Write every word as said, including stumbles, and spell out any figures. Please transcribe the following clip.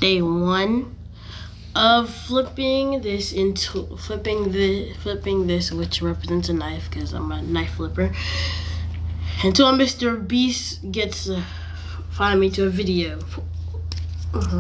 day one of flipping this into flipping the flipping this, which represents a knife because I'm a knife flipper, until Mister Beast gets uh, find me to a video. Uh-huh.